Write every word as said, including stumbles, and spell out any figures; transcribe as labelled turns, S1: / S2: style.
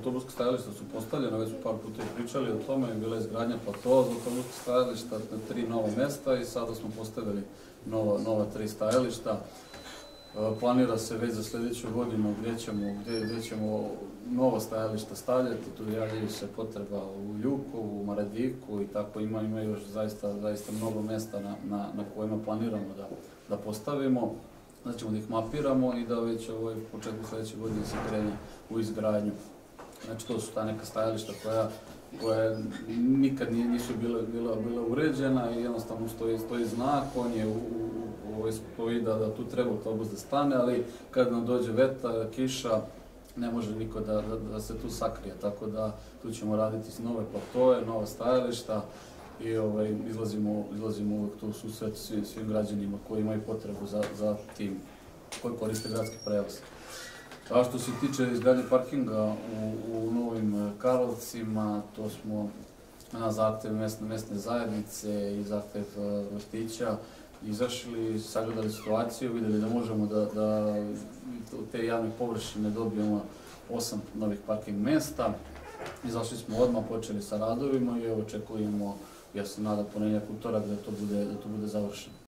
S1: autobuska stajališta su postavljena, već smo par puta i pričali o tome, bila je izgradnja platoa za autobuska stajališta na tri nova mesta i sada smo postavili nova, nova tri stajališta. Planira se već za sljedeću godinu gdje ćemo, gdje, gdje ćemo nova stajališta stavljati, tu javljaju se potreba u Ljuku, u Maradiku i tako ima, ima još zaista, zaista mnogo mesta na, na, na kojima planiramo da, da postavimo. Znači ćemo da ih mapiramo i da već ovaj, u početku sljedeće godine se krene u izgradnju. Znači to su ta neka stajališta koja, koja nikad nisu bile, bila, bila uređena i jednostavno stoji, stoji znak, on je u, u, stoji da, da tu treba autobus da stane, ali kad nam dođe vetar, kiša, ne može niko da, da, da se tu sakrije, tako da tu ćemo raditi nove platoje, nova stajališta i ovaj, izlazimo, izlazimo uvek tu u susret svim, svim građanima koji imaju potrebu za, za tim koji koriste gradski prevoz. A što se tiče izgradnje parkinga u, u Novim Karlovcima, to smo na zahtev mesne, mesne zajednice i zahtev vrtića izašli, sagledali situaciju, vidjeli da možemo da, da te javne površine dobijemo osam novih parking mesta. Izašli smo odmah, počeli sa radovima i evo očekujemo, ja se nadam ponedjeljak, utorak da to bude, da to bude završeno.